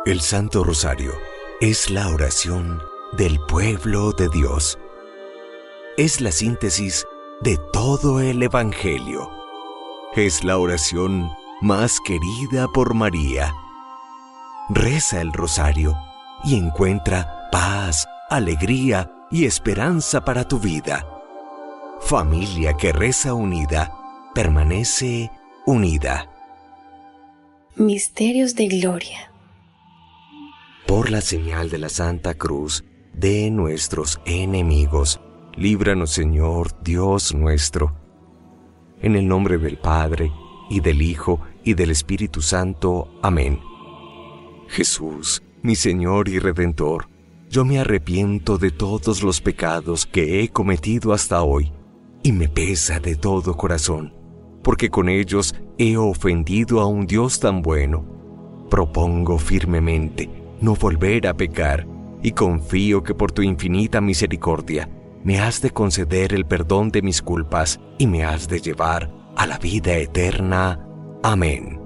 El Santo Rosario es la oración del pueblo de Dios. Es la síntesis de todo el Evangelio. Es la oración más querida por María. Reza el rosario y encuentra paz, alegría y esperanza para tu vida. Familia que reza unida, permanece unida. Misterios de Gloria. Por la señal de la Santa Cruz de nuestros enemigos, líbranos, Señor, Dios nuestro. En el nombre del Padre, y del Hijo, y del Espíritu Santo. Amén. Jesús, mi Señor y Redentor, yo me arrepiento de todos los pecados que he cometido hasta hoy, y me pesa de todo corazón, porque con ellos he ofendido a un Dios tan bueno. Propongo firmemente no volver a pecar, y confío que por tu infinita misericordia me has de conceder el perdón de mis culpas y me has de llevar a la vida eterna. Amén.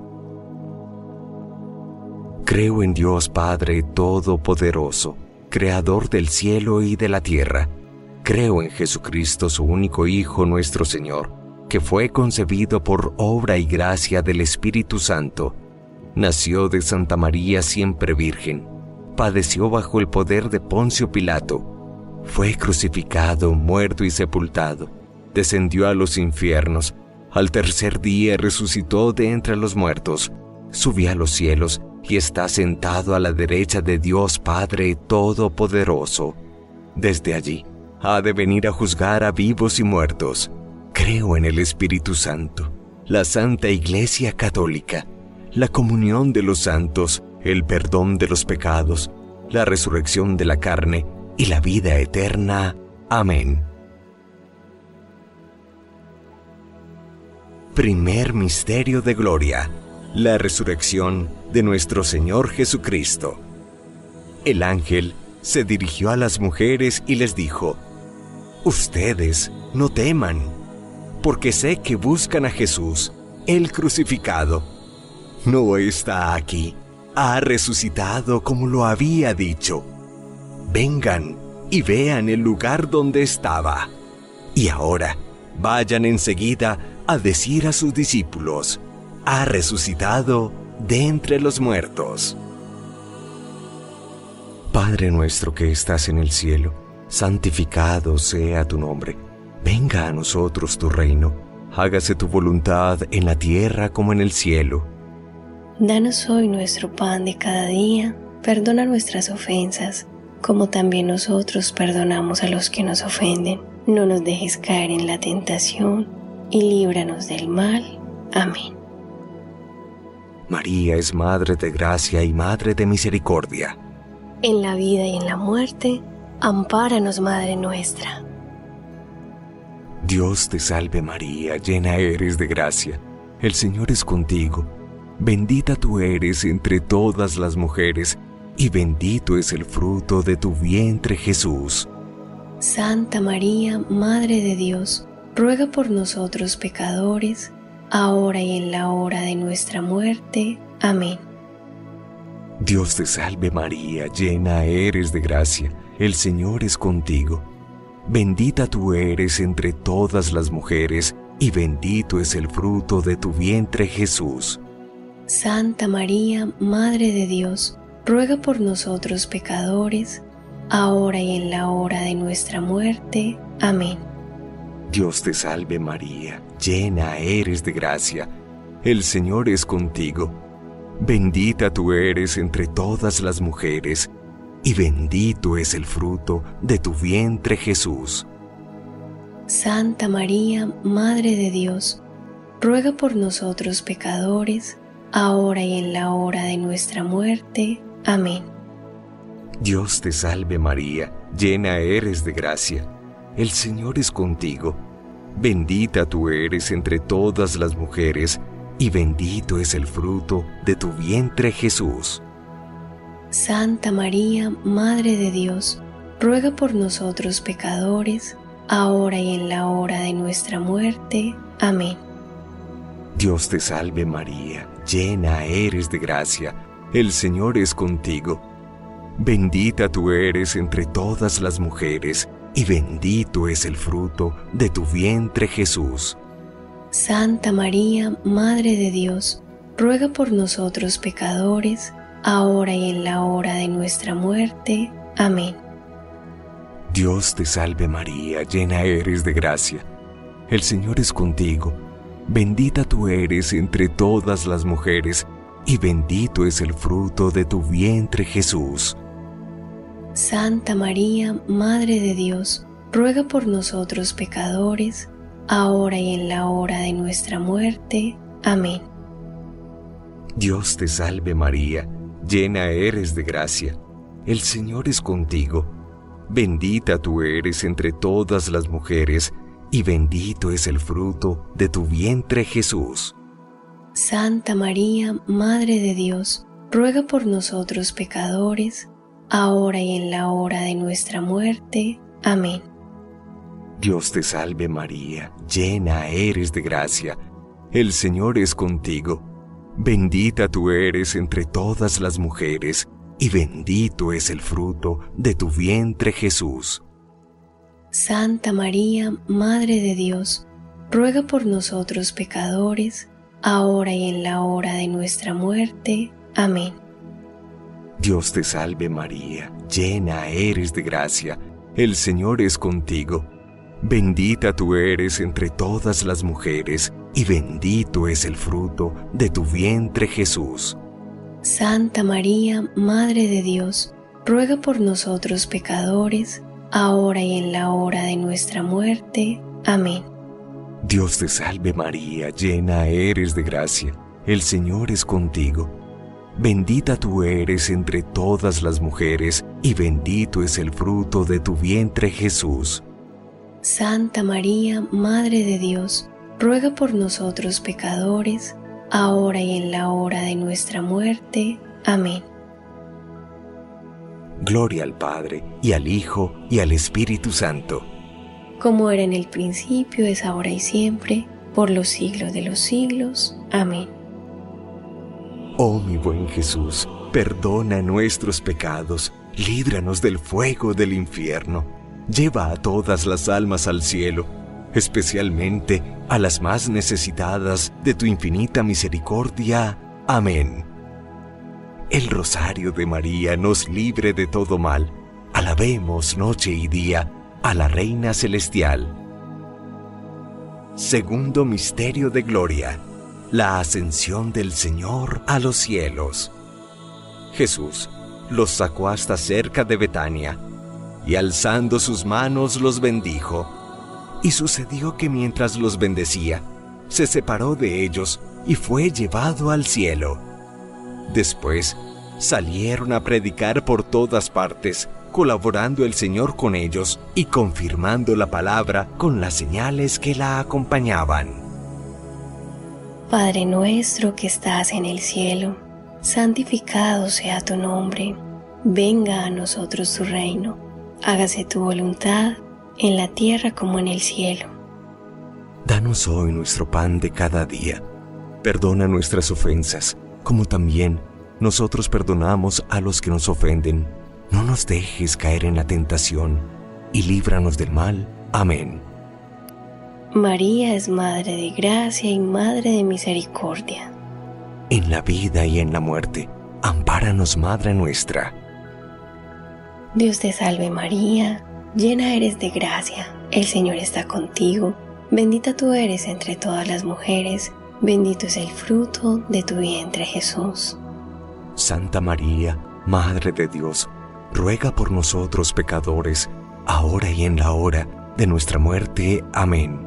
Creo en Dios Padre Todopoderoso, Creador del cielo y de la tierra. Creo en Jesucristo, su único Hijo, nuestro Señor, que fue concebido por obra y gracia del Espíritu Santo. Nació de Santa María siempre Virgen, padeció bajo el poder de Poncio Pilato, fue crucificado, muerto y sepultado, descendió a los infiernos, al tercer día resucitó de entre los muertos, subió a los cielos y está sentado a la derecha de Dios Padre Todopoderoso. Desde allí ha de venir a juzgar a vivos y muertos. Creo en el Espíritu Santo, la Santa Iglesia Católica, la comunión de los santos, el perdón de los pecados, la resurrección de la carne y la vida eterna. Amén. Primer misterio de gloria: la resurrección de nuestro Señor Jesucristo. El ángel se dirigió a las mujeres y les dijo: Ustedes no teman, porque sé que buscan a Jesús, el crucificado. No está aquí, ha resucitado como lo había dicho. Vengan y vean el lugar donde estaba. Y ahora, vayan enseguida a decir a sus discípulos: ha resucitado de entre los muertos. Padre nuestro que estás en el cielo, santificado sea tu nombre. Venga a nosotros tu reino. Hágase tu voluntad en la tierra como en el cielo. Danos hoy nuestro pan de cada día, perdona nuestras ofensas, como también nosotros perdonamos a los que nos ofenden. No nos dejes caer en la tentación, y líbranos del mal. Amén. María es Madre de Gracia y Madre de Misericordia. En la vida y en la muerte, ampáranos, Madre nuestra. Dios te salve María, llena eres de gracia. El Señor es contigo. Bendita tú eres entre todas las mujeres, y bendito es el fruto de tu vientre, Jesús. Santa María, Madre de Dios, ruega por nosotros pecadores, ahora y en la hora de nuestra muerte. Amén. Dios te salve María, llena eres de gracia, el Señor es contigo. Bendita tú eres entre todas las mujeres, y bendito es el fruto de tu vientre, Jesús. Santa María, Madre de Dios, ruega por nosotros pecadores, ahora y en la hora de nuestra muerte. Amén. Dios te salve María, llena eres de gracia, el Señor es contigo. Bendita tú eres entre todas las mujeres, y bendito es el fruto de tu vientre, Jesús. Santa María, Madre de Dios, ruega por nosotros pecadores, ahora y en la hora de nuestra muerte. Amén. Dios te salve María, llena eres de gracia, el Señor es contigo. Bendita tú eres entre todas las mujeres, y bendito es el fruto de tu vientre, Jesús. Santa María, Madre de Dios, ruega por nosotros pecadores, ahora y en la hora de nuestra muerte. Amén. Dios te salve María, llena eres de gracia, el Señor es contigo. Bendita tú eres entre todas las mujeres, y bendito es el fruto de tu vientre, Jesús. Santa María, Madre de Dios, ruega por nosotros pecadores, ahora y en la hora de nuestra muerte. Amén. Dios te salve María, llena eres de gracia. El Señor es contigo. Bendita tú eres entre todas las mujeres, y bendito es el fruto de tu vientre, Jesús. Santa María, Madre de Dios, ruega por nosotros pecadores, ahora y en la hora de nuestra muerte. Amén. Dios te salve María, llena eres de gracia. El Señor es contigo. Bendita tú eres entre todas las mujeres, y bendito es el fruto de tu vientre, Jesús. Santa María, Madre de Dios, ruega por nosotros pecadores, ahora y en la hora de nuestra muerte. Amén. Dios te salve María, llena eres de gracia. El Señor es contigo. Bendita tú eres entre todas las mujeres, y bendito es el fruto de tu vientre, Jesús. Santa María, Madre de Dios, ruega por nosotros pecadores, ahora y en la hora de nuestra muerte. Amén. Dios te salve María, llena eres de gracia, el Señor es contigo. Bendita tú eres entre todas las mujeres, y bendito es el fruto de tu vientre, Jesús. Santa María, Madre de Dios, ruega por nosotros pecadores, ahora y en la hora de nuestra muerte. Amén. Dios te salve María, llena eres de gracia, el Señor es contigo. Bendita tú eres entre todas las mujeres, y bendito es el fruto de tu vientre, Jesús. Santa María, Madre de Dios, ruega por nosotros pecadores, ahora y en la hora de nuestra muerte. Amén. Gloria al Padre, y al Hijo, y al Espíritu Santo. Como era en el principio, es ahora y siempre, por los siglos de los siglos. Amén. Oh mi buen Jesús, perdona nuestros pecados, líbranos del fuego del infierno, lleva a todas las almas al cielo, especialmente a las más necesitadas de tu infinita misericordia. Amén. El rosario de María nos libre de todo mal. Alabemos noche y día a la Reina Celestial. Segundo misterio de gloria: la ascensión del Señor a los cielos. Jesús los sacó hasta cerca de Betania, y alzando sus manos los bendijo. Y sucedió que mientras los bendecía, se separó de ellos y fue llevado al cielo. Después salieron a predicar por todas partes, colaborando el Señor con ellos y confirmando la palabra con las señales que la acompañaban. Padre nuestro que estás en el cielo, santificado sea tu nombre. Venga a nosotros tu reino. Hágase tu voluntad, en la tierra como en el cielo. Danos hoy nuestro pan de cada día. Perdona nuestras ofensas, como también nosotros perdonamos a los que nos ofenden. No nos dejes caer en la tentación, y líbranos del mal. Amén. María es Madre de Gracia y Madre de Misericordia. En la vida y en la muerte, ampáranos, Madre nuestra. Dios te salve María, llena eres de gracia, el Señor está contigo. Bendita tú eres entre todas las mujeres, bendito es el fruto de tu vientre, Jesús. Santa María, Madre de Dios, ruega por nosotros pecadores, ahora y en la hora de nuestra muerte. Amén.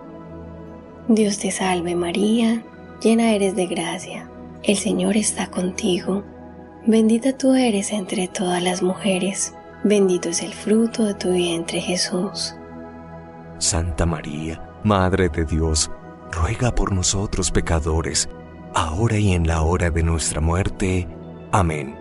Dios te salve María, llena eres de gracia, el Señor está contigo. Bendita tú eres entre todas las mujeres, bendito es el fruto de tu vientre, Jesús. Santa María, Madre de Dios, ruega por nosotros pecadores, ahora y en la hora de nuestra muerte. Amén.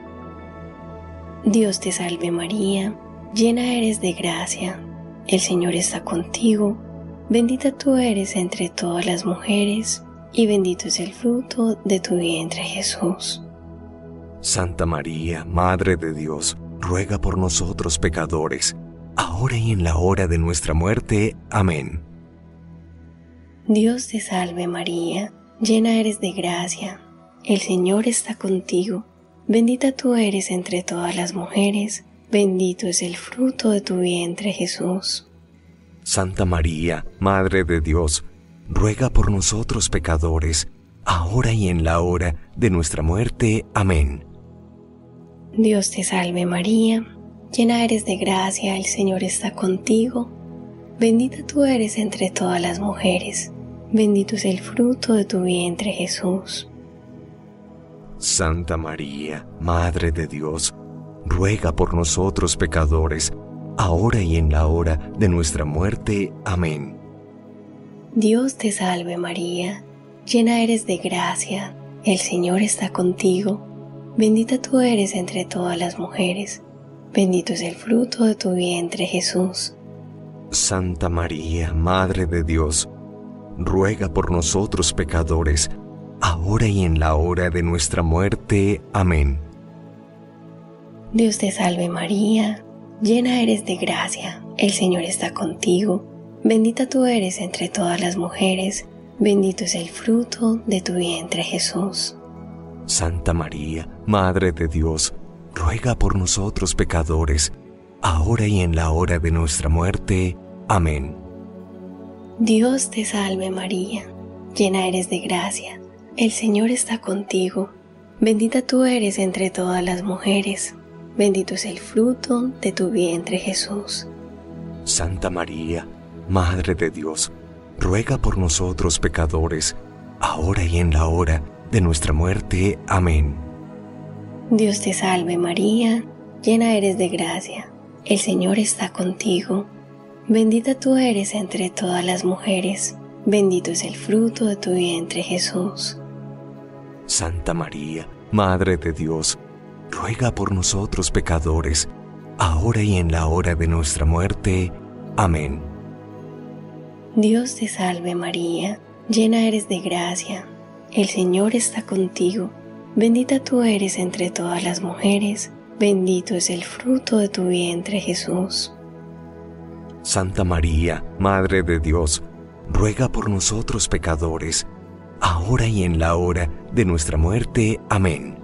Dios te salve María, llena eres de gracia, el Señor está contigo. Bendita tú eres entre todas las mujeres, y bendito es el fruto de tu vientre, Jesús. Santa María, Madre de Dios, ruega por nosotros pecadores, ahora y en la hora de nuestra muerte. Amén. Dios te salve María, llena eres de gracia, el Señor está contigo, bendita tú eres entre todas las mujeres, bendito es el fruto de tu vientre Jesús. Santa María, Madre de Dios, ruega por nosotros pecadores, ahora y en la hora de nuestra muerte. Amén. Dios te salve María, llena eres de gracia, el Señor está contigo, bendita tú eres entre todas las mujeres, bendito es el fruto de tu vientre Jesús. Santa María, Madre de Dios, ruega por nosotros pecadores, ahora y en la hora de nuestra muerte. Amén. Dios te salve María, llena eres de gracia, el Señor está contigo, bendita tú eres entre todas las mujeres, bendito es el fruto de tu vientre Jesús. Santa María, Madre de Dios, ruega por nosotros pecadores, ahora y en la hora de nuestra muerte. Amén. Dios te salve María, llena eres de gracia, el Señor está contigo, bendita tú eres entre todas las mujeres, bendito es el fruto de tu vientre Jesús. Santa María, Madre de Dios, ruega por nosotros pecadores, ahora y en la hora de nuestra muerte. Amén. Dios te salve María, llena eres de gracia, el Señor está contigo, bendita tú eres entre todas las mujeres, bendito es el fruto de tu vientre Jesús. Santa María, Madre de Dios, ruega por nosotros pecadores, ahora y en la hora de nuestra muerte. Amén. Dios te salve María, llena eres de gracia, el Señor está contigo, bendita tú eres entre todas las mujeres, bendito es el fruto de tu vientre Jesús. Santa María, Madre de Dios, ruega por nosotros pecadores, ahora y en la hora de nuestra muerte. Amén. Dios te salve María, llena eres de gracia, el Señor está contigo, bendita tú eres entre todas las mujeres, bendito es el fruto de tu vientre Jesús. Santa María, Madre de Dios, ruega por nosotros pecadores, ahora y en la hora de nuestra muerte. Amén.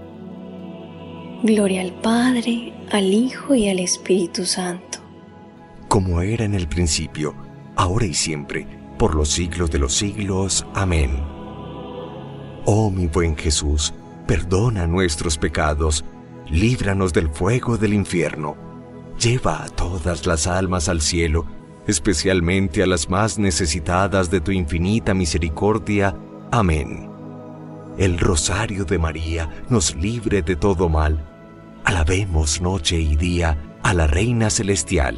Gloria al Padre, al Hijo y al Espíritu Santo. Como era en el principio, ahora y siempre, por los siglos de los siglos. Amén. Oh mi buen Jesús, perdona nuestros pecados, líbranos del fuego del infierno, lleva a todas las almas al cielo, especialmente a las más necesitadas de tu infinita misericordia. Amén. El rosario de María nos libre de todo mal. Alabemos noche y día a la Reina Celestial.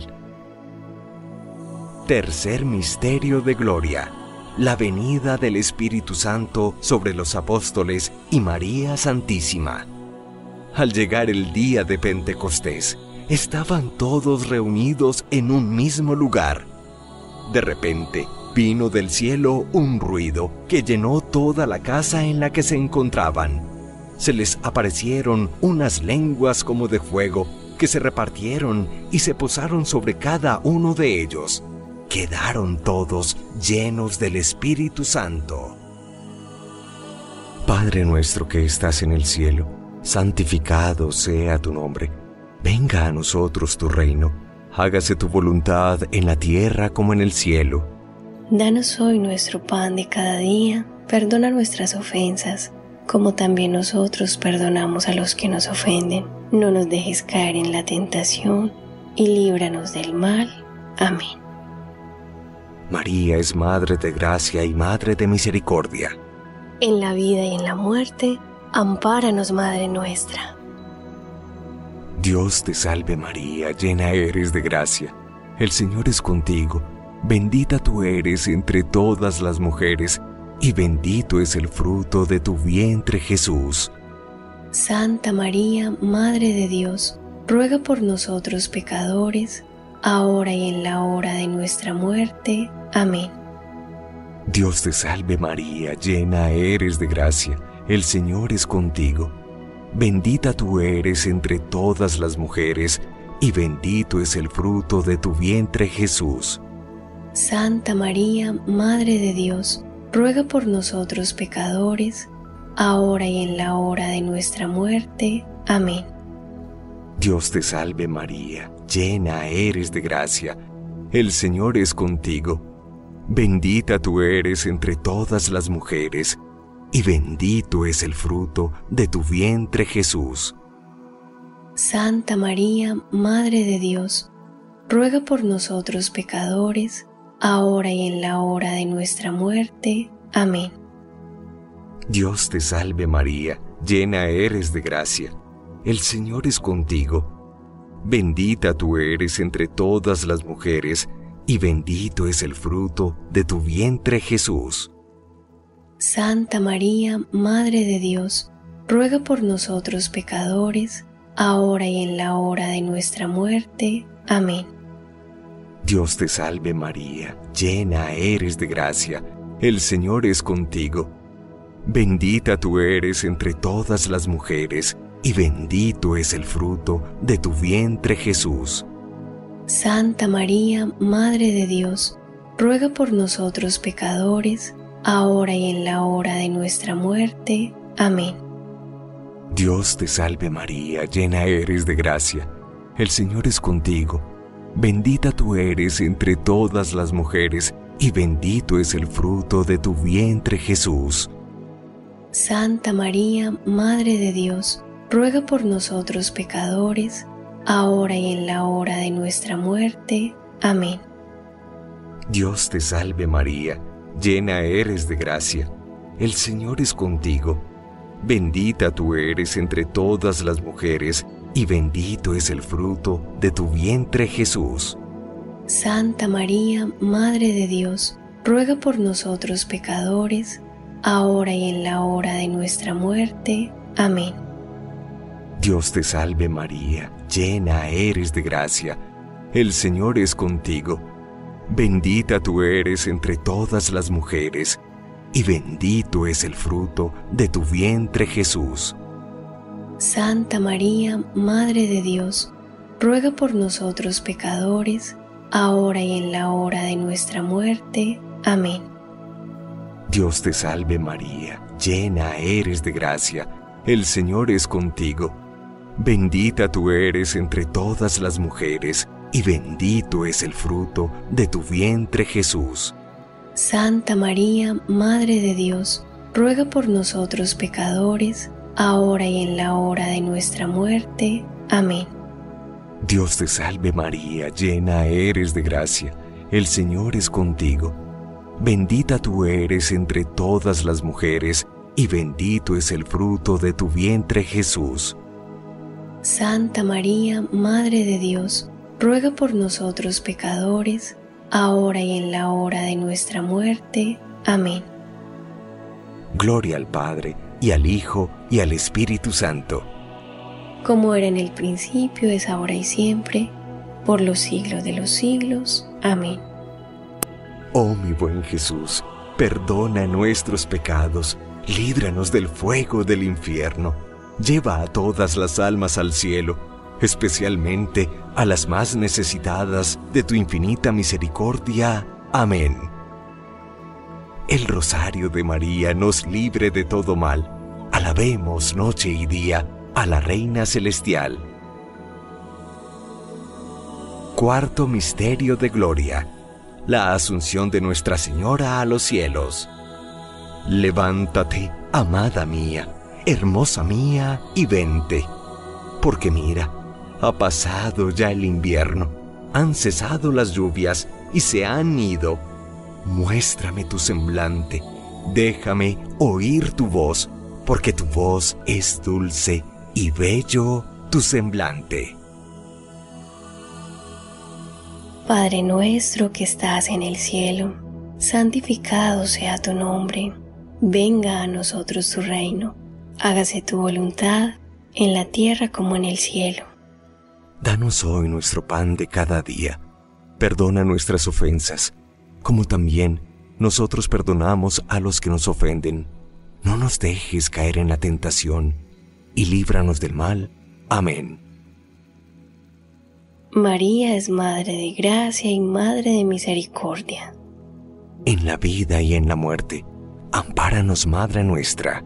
Tercer misterio de gloria: la venida del Espíritu Santo sobre los apóstoles y María Santísima. Al llegar el día de Pentecostés, estaban todos reunidos en un mismo lugar. De repente, vino del cielo un ruido que llenó toda la casa en la que se encontraban. Se les aparecieron unas lenguas como de fuego que se repartieron y se posaron sobre cada uno de ellos. Quedaron todos llenos del Espíritu Santo. Padre nuestro que estás en el cielo, santificado sea tu nombre. Venga a nosotros tu reino. Hágase tu voluntad en la tierra como en el cielo. Danos hoy nuestro pan de cada día. Perdona nuestras ofensas, como también nosotros perdonamos a los que nos ofenden. No nos dejes caer en la tentación y líbranos del mal. Amén. María es Madre de Gracia y Madre de Misericordia. En la vida y en la muerte, ampáranos, Madre nuestra. Dios te salve María, llena eres de gracia. El Señor es contigo. Bendita tú eres entre todas las mujeres, y bendito es el fruto de tu vientre Jesús. Santa María, Madre de Dios, ruega por nosotros pecadores, ahora y en la hora de nuestra muerte. Amén. Dios te salve María, llena eres de gracia. El Señor es contigo. bendita tú eres entre todas las mujeres, y bendito es el fruto de tu vientre, Jesús. Santa María, Madre de Dios, ruega por nosotros pecadores, ahora y en la hora de nuestra muerte. Amén. Dios te salve María, llena eres de gracia, el Señor es contigo. Bendita tú eres entre todas las mujeres, y bendito es el fruto de tu vientre, Jesús. Santa María, Madre de Dios, ruega por nosotros pecadores, ahora y en la hora de nuestra muerte. Amén. Dios te salve María, llena eres de gracia, el Señor es contigo. Bendita tú eres entre todas las mujeres, y bendito es el fruto de tu vientre, Jesús. Santa María, Madre de Dios, ruega por nosotros pecadores, ahora y en la hora de nuestra muerte. Amén. Dios te salve María, llena eres de gracia, el Señor es contigo. Bendita tú eres entre todas las mujeres, y bendito es el fruto de tu vientre, Jesús. Santa María, Madre de Dios, ruega por nosotros pecadores, ahora y en la hora de nuestra muerte. Amén. Dios te salve María, llena eres de gracia, el Señor es contigo. Bendita tú eres entre todas las mujeres, y bendito es el fruto de tu vientre, Jesús. Santa María, Madre de Dios, ruega por nosotros pecadores, ahora y en la hora de nuestra muerte. Amén. Dios te salve María, llena eres de gracia, el Señor es contigo. Bendita tú eres entre todas las mujeres, y bendito es el fruto de tu vientre, Jesús. Santa María, Madre de Dios, ruega por nosotros pecadores, ahora y en la hora de nuestra muerte. Amén. Dios te salve María, llena eres de gracia, el Señor es contigo. Bendita tú eres entre todas las mujeres, y bendito es el fruto de tu vientre, Jesús. Santa María, Madre de Dios, ruega por nosotros pecadores, ahora y en la hora de nuestra muerte. Amén. Dios te salve María, llena eres de gracia, el Señor es contigo. Bendita tú eres entre todas las mujeres, y bendito es el fruto de tu vientre, Jesús. Santa María, Madre de Dios, ruega por nosotros pecadores, ahora y en la hora de nuestra muerte. Amén. Dios te salve María, llena eres de gracia, el Señor es contigo. Bendita tú eres entre todas las mujeres, y bendito es el fruto de tu vientre, Jesús. Santa María, Madre de Dios, ruega por nosotros pecadores, ahora y en la hora de nuestra muerte. Amén. Gloria al Padre, y al Hijo, y al Espíritu Santo. Como era en el principio, es ahora y siempre, por los siglos de los siglos. Amén. Oh mi buen Jesús, perdona nuestros pecados, líbranos del fuego del infierno, lleva a todas las almas al cielo, especialmente a las más necesitadas de tu infinita misericordia. Amén. El rosario de María nos libre de todo mal. Alabemos noche y día a la Reina Celestial. Cuarto misterio de gloria: la asunción de Nuestra Señora a los cielos. Levántate, amada mía, hermosa mía, y vente, porque mira, ha pasado ya el invierno, han cesado las lluvias y se han ido. Muéstrame tu semblante, déjame oír tu voz, porque tu voz es dulce y bello tu semblante. Padre nuestro que estás en el cielo, santificado sea tu nombre. Venga a nosotros tu reino. Hágase tu voluntad, en la tierra como en el cielo. Danos hoy nuestro pan de cada día. Perdona nuestras ofensas, como también nosotros perdonamos a los que nos ofenden. No nos dejes caer en la tentación, y líbranos del mal. Amén. María es Madre de Gracia y Madre de Misericordia. En la vida y en la muerte, ampáranos, Madre nuestra.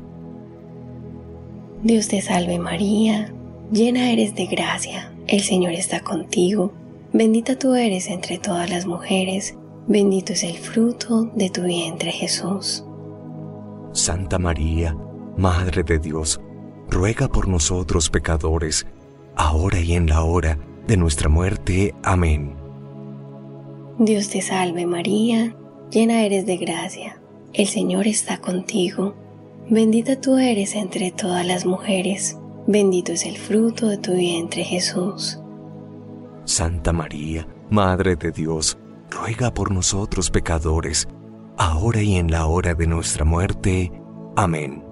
Dios te salve María, llena eres de gracia, el Señor está contigo. Bendita tú eres entre todas las mujeres, bendito es el fruto de tu vientre Jesús. Santa María, Madre de Dios, ruega por nosotros pecadores, ahora y en la hora de nuestra muerte. Amén. Dios te salve María, llena eres de gracia, el Señor está contigo. Bendita tú eres entre todas las mujeres, bendito es el fruto de tu vientre Jesús. Santa María, Madre de Dios, ruega por nosotros pecadores, ahora y en la hora de nuestra muerte. Amén.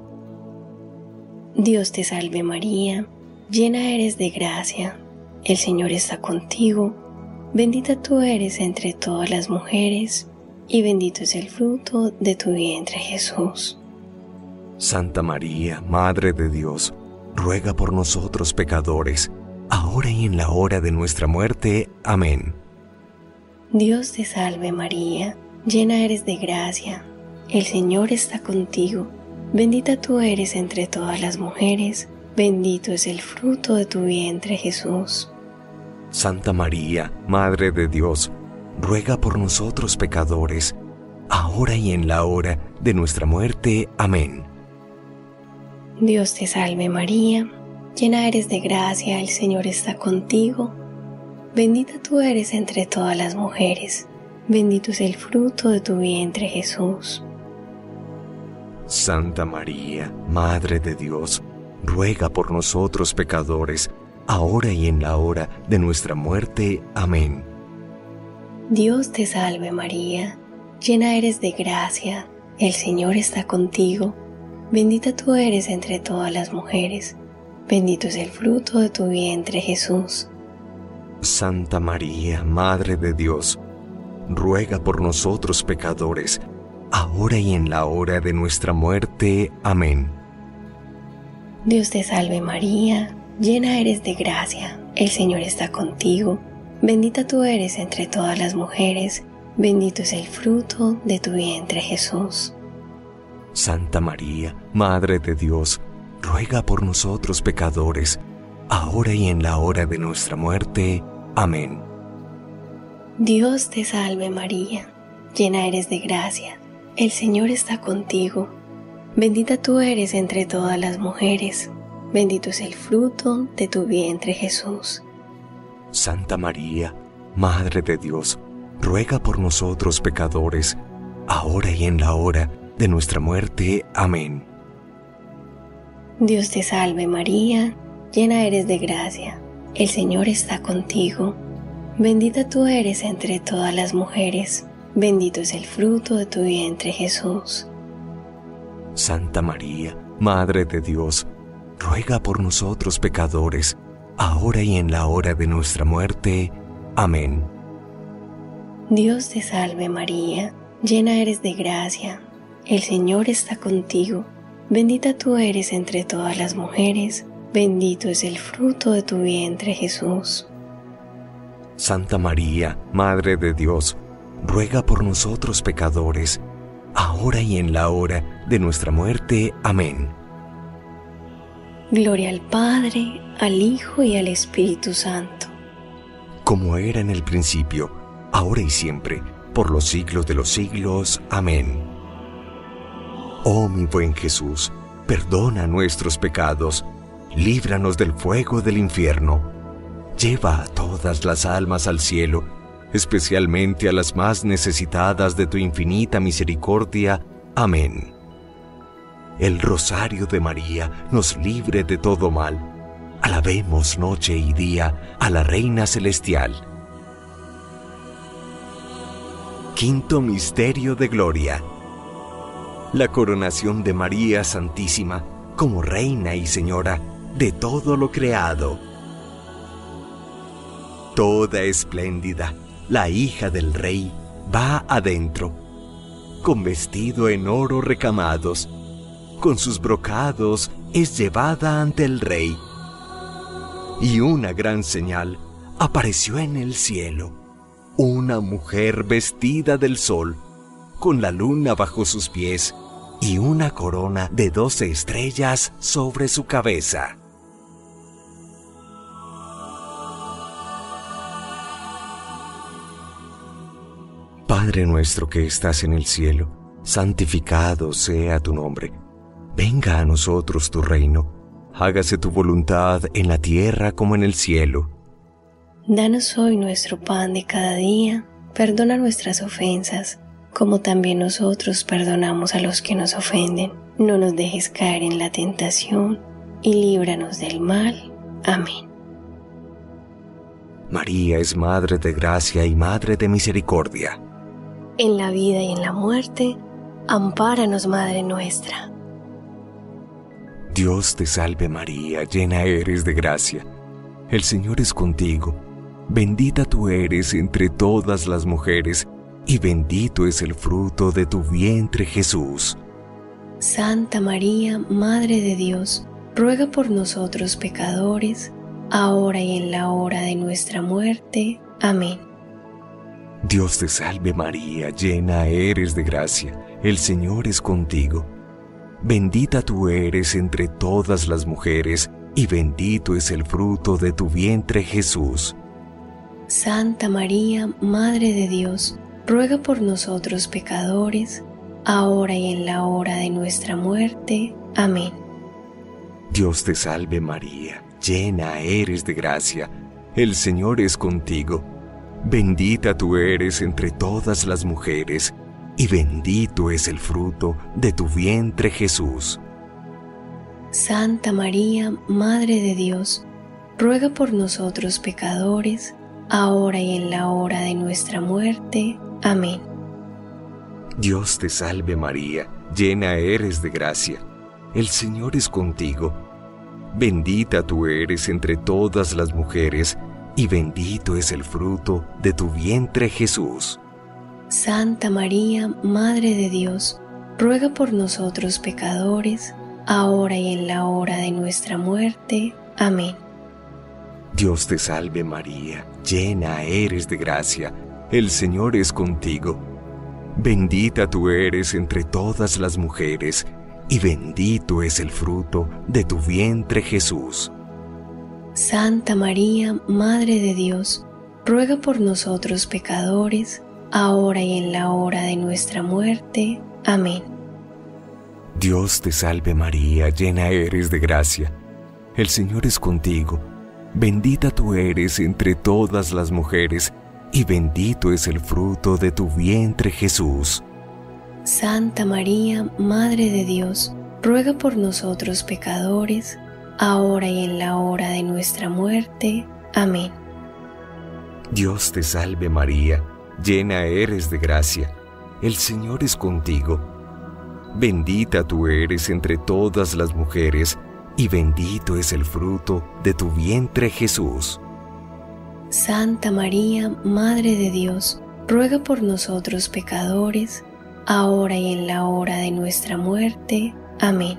Dios te salve María, llena eres de gracia, el Señor está contigo. Bendita tú eres entre todas las mujeres, y bendito es el fruto de tu vientre Jesús. Santa María, Madre de Dios, ruega por nosotros pecadores, ahora y en la hora de nuestra muerte. Amén. Dios te salve María, llena eres de gracia, el Señor está contigo. Bendita tú eres entre todas las mujeres, bendito es el fruto de tu vientre Jesús. Santa María, Madre de Dios, ruega por nosotros pecadores, ahora y en la hora de nuestra muerte. Amén. Dios te salve María, llena eres de gracia, el Señor está contigo. Bendita tú eres entre todas las mujeres, bendito es el fruto de tu vientre Jesús. Santa María, Madre de Dios, ruega por nosotros pecadores, ahora y en la hora de nuestra muerte. Amén. Dios te salve María, llena eres de gracia, el Señor está contigo. Bendita tú eres entre todas las mujeres, bendito es el fruto de tu vientre Jesús. Santa María, Madre de Dios, ruega por nosotros pecadores, ahora y en la hora de nuestra muerte. Amén. Dios te salve María, llena eres de gracia, el Señor está contigo. Bendita tú eres entre todas las mujeres, bendito es el fruto de tu vientre Jesús. Santa María, Madre de Dios, ruega por nosotros pecadores, ahora y en la hora de nuestra muerte. Amén. Dios te salve María, llena eres de gracia, el Señor está contigo. Bendita tú eres entre todas las mujeres, bendito es el fruto de tu vientre Jesús. Santa María, Madre de Dios, ruega por nosotros pecadores, ahora y en la hora de nuestra muerte. Amén. Dios te salve María, llena eres de gracia, el Señor está contigo. Bendita tú eres entre todas las mujeres, bendito es el fruto de tu vientre Jesús. Santa María, Madre de Dios, ruega por nosotros pecadores, ahora y en la hora de nuestra muerte. Amén. Dios te salve María, llena eres de gracia, el Señor está contigo. Bendita tú eres entre todas las mujeres, bendito es el fruto de tu vientre Jesús. Santa María, Madre de Dios, ruega por nosotros pecadores, ahora y en la hora de nuestra muerte. Amén. Gloria al Padre, al Hijo y al Espíritu Santo. Como era en el principio, ahora y siempre, por los siglos de los siglos. Amén. Oh mi buen Jesús, perdona nuestros pecados, líbranos del fuego del infierno, lleva a todas las almas al cielo, especialmente a las más necesitadas de tu infinita misericordia. Amén. El rosario de María nos libre de todo mal. Alabemos noche y día a la Reina Celestial. Quinto misterio de gloria: la coronación de María Santísima como Reina y Señora de todo lo creado. Toda espléndida, la hija del Rey va adentro, con vestido en oro recamados, con sus brocados es llevada ante el rey. Y una gran señal apareció en el cielo: una mujer vestida del sol, con la luna bajo sus pies y una corona de 12 estrellas sobre su cabeza. Padre nuestro que estás en el cielo, santificado sea tu nombre. Venga a nosotros tu reino. Hágase tu voluntad en la tierra como en el cielo. Danos hoy nuestro pan de cada día. Perdona nuestras ofensas, como también nosotros perdonamos a los que nos ofenden. No nos dejes caer en la tentación y líbranos del mal. Amén. María es Madre de Gracia y Madre de Misericordia. En la vida y en la muerte, ampáranos, Madre nuestra. Dios te salve María, llena eres de gracia. El Señor es contigo. Bendita tú eres entre todas las mujeres, y bendito es el fruto de tu vientre, Jesús. Santa María, Madre de Dios, ruega por nosotros pecadores, ahora y en la hora de nuestra muerte. Amén. Dios te salve María, llena eres de gracia. El Señor es contigo. Bendita tú eres entre todas las mujeres, y bendito es el fruto de tu vientre, Jesús. Santa María, Madre de Dios, ruega por nosotros pecadores, ahora y en la hora de nuestra muerte. Amén. Dios te salve María, llena eres de gracia. El Señor es contigo. Bendita tú eres entre todas las mujeres, y bendito es el fruto de tu vientre, Jesús. Santa María, Madre de Dios, ruega por nosotros pecadores, ahora y en la hora de nuestra muerte. Amén. Dios te salve María, llena eres de gracia. El Señor es contigo. Bendita tú eres entre todas las mujeres, y bendito es el fruto de tu vientre, Jesús. Santa María, Madre de Dios, ruega por nosotros pecadores, ahora y en la hora de nuestra muerte. Amén. Dios te salve María, llena eres de gracia. El Señor es contigo. Bendita tú eres entre todas las mujeres, y bendito es el fruto de tu vientre, Jesús. Santa María, Madre de Dios, ruega por nosotros pecadores, ahora y en la hora de nuestra muerte. Amén. Dios te salve María, llena eres de gracia. El Señor es contigo. Bendita tú eres entre todas las mujeres, y bendito es el fruto de tu vientre, Jesús. Santa María, Madre de Dios, ruega por nosotros pecadores, ahora y en la hora de nuestra muerte. Amén. Dios te salve María, llena eres de gracia. El Señor es contigo. Bendita tú eres entre todas las mujeres, y bendito es el fruto de tu vientre, Jesús. Santa María, Madre de Dios, ruega por nosotros pecadores, ahora y en la hora de nuestra muerte. Amén.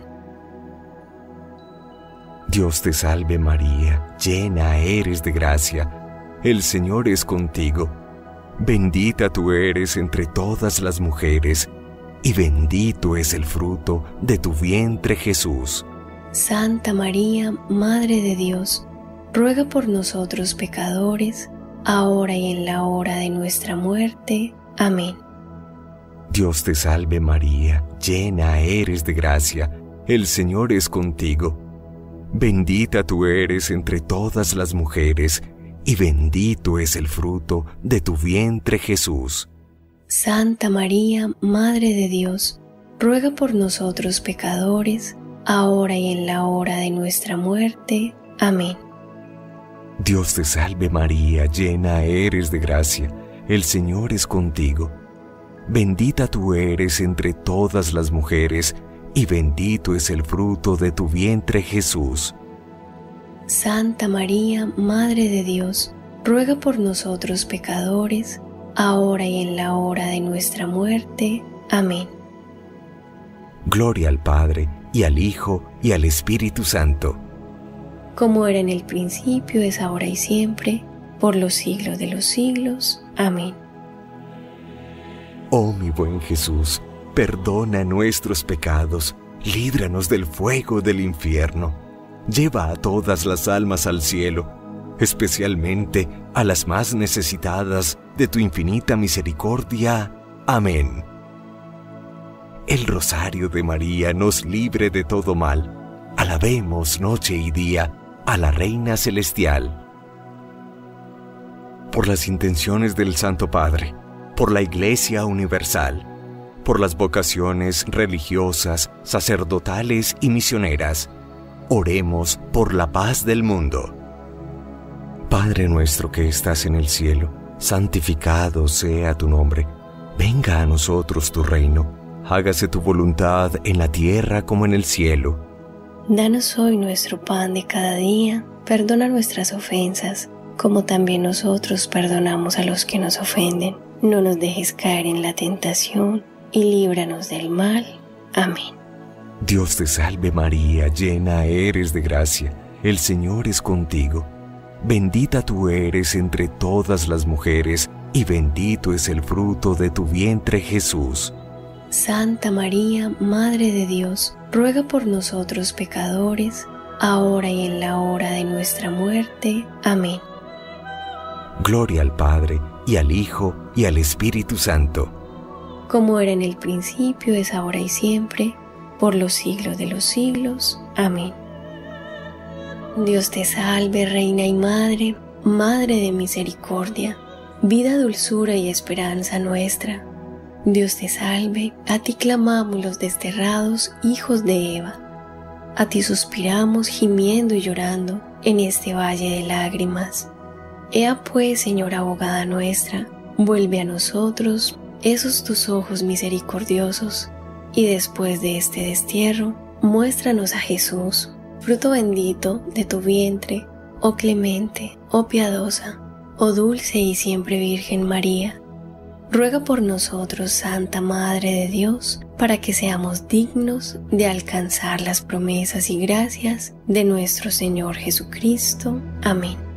Dios te salve María, llena eres de gracia. El Señor es contigo. Bendita tú eres entre todas las mujeres, y bendito es el fruto de tu vientre, Jesús. Santa María, Madre de Dios, ruega por nosotros pecadores, ahora y en la hora de nuestra muerte. Amén. Dios te salve María, llena eres de gracia. El Señor es contigo. Bendita tú eres entre todas las mujeres, y bendito es el fruto de tu vientre, Jesús. Santa María, Madre de Dios, ruega por nosotros pecadores, ahora y en la hora de nuestra muerte. Amén. Dios te salve María, llena eres de gracia. El Señor es contigo. Bendita tú eres entre todas las mujeres, y bendito es el fruto de tu vientre, Jesús. Santa María, Madre de Dios, ruega por nosotros pecadores, ahora y en la hora de nuestra muerte. Amén. Gloria al Padre, y al Hijo, y al Espíritu Santo. Como era en el principio, es ahora y siempre, por los siglos de los siglos. Amén. Oh mi buen Jesús, perdona nuestros pecados, líbranos del fuego del infierno, lleva a todas las almas al cielo, especialmente a las más necesitadas de tu infinita misericordia. Amén. El rosario de María nos libre de todo mal. Alabemos noche y día a la Reina Celestial. Por las intenciones del Santo Padre, por la Iglesia Universal, por las vocaciones religiosas, sacerdotales y misioneras, oremos por la paz del mundo. Padre nuestro que estás en el cielo, santificado sea tu nombre. Venga a nosotros tu reino. Hágase tu voluntad en la tierra como en el cielo. Danos hoy nuestro pan de cada día. Perdona nuestras ofensas, como también nosotros perdonamos a los que nos ofenden. No nos dejes caer en la tentación y líbranos del mal. Amén. Dios te salve María, llena eres de gracia. El Señor es contigo. Bendita tú eres entre todas las mujeres, y bendito es el fruto de tu vientre, Jesús. Santa María, Madre de Dios, ruega por nosotros pecadores, ahora y en la hora de nuestra muerte. Amén. Gloria al Padre, y al Hijo, y al Espíritu Santo. Como era en el principio, es ahora y siempre, por los siglos de los siglos. Amén. Dios te salve, Reina y Madre, Madre de misericordia, vida, dulzura y esperanza nuestra. Dios te salve, a ti clamamos los desterrados hijos de Eva. A ti suspiramos gimiendo y llorando en este valle de lágrimas. Ea pues, Señora abogada nuestra, vuelve a nosotros esos tus ojos misericordiosos, y después de este destierro, muéstranos a Jesús, fruto bendito de tu vientre, oh clemente, oh piadosa, oh dulce y siempre Virgen María. Ruega por nosotros, Santa Madre de Dios, para que seamos dignos de alcanzar las promesas y gracias de nuestro Señor Jesucristo. Amén.